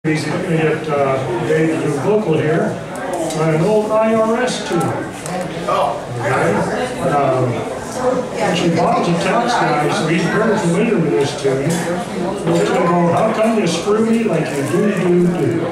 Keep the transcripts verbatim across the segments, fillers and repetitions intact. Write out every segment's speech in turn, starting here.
He's going to get uh, Dave to do vocal here on an old I R S tune. Okay. Um, actually, Bob's a tax guy, so he's very familiar with this tune. We'll tell him, how come you screw me like you do, do, do?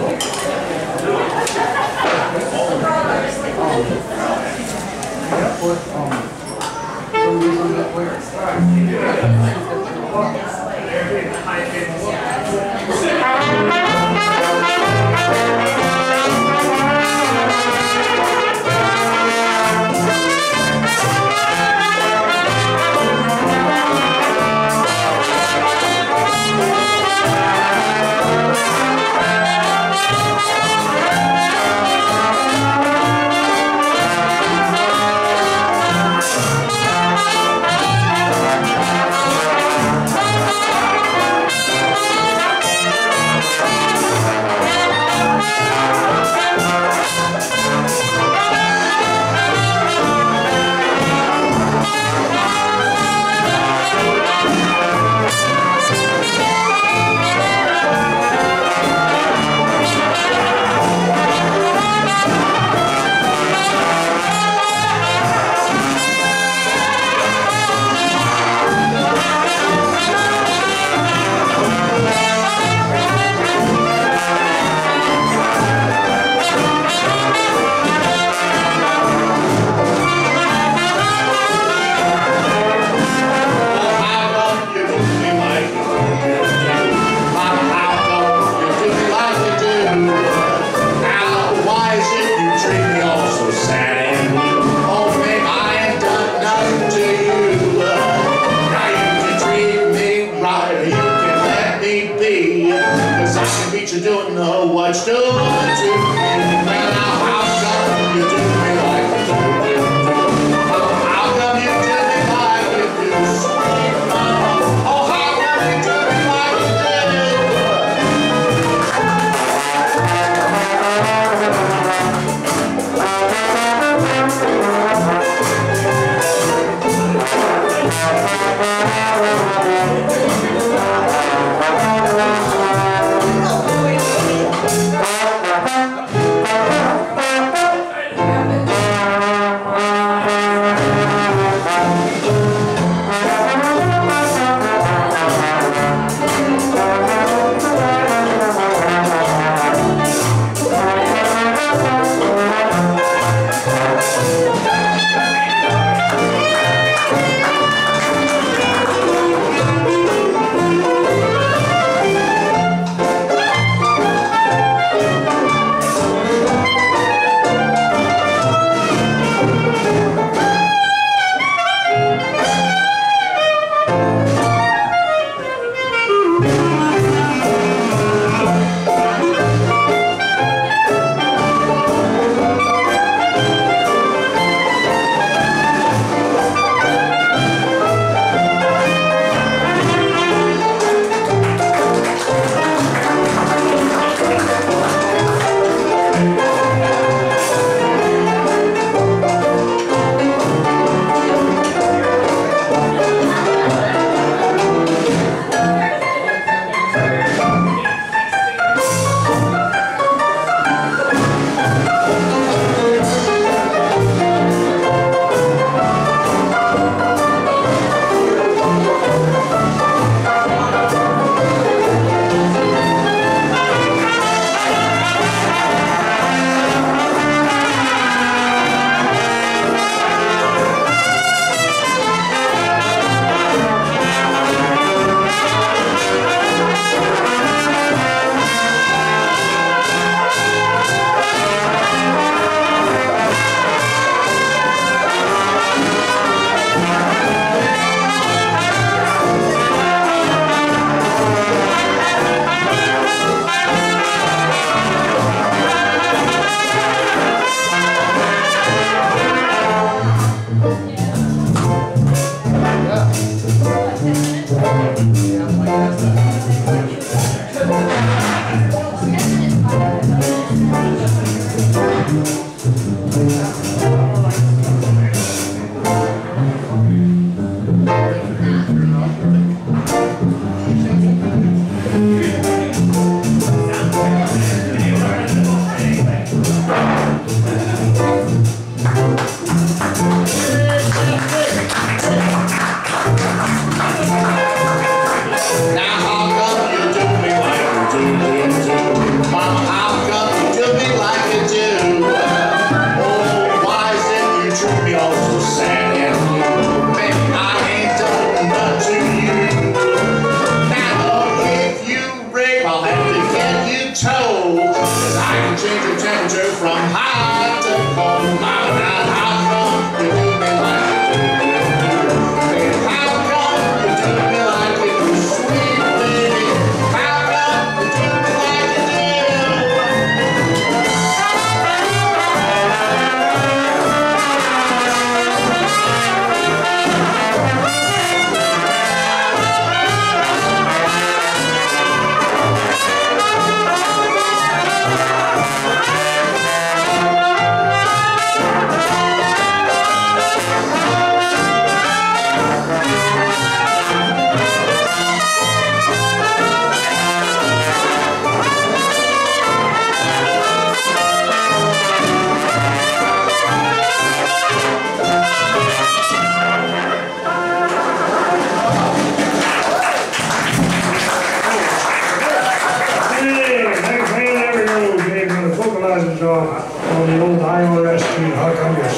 You don't know what's doing to me. Well, now how come you do me like you do? Oh, how come you do me like you do? Oh, how come you do me like you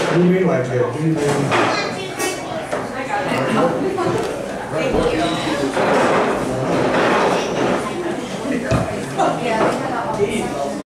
do me like that, do me.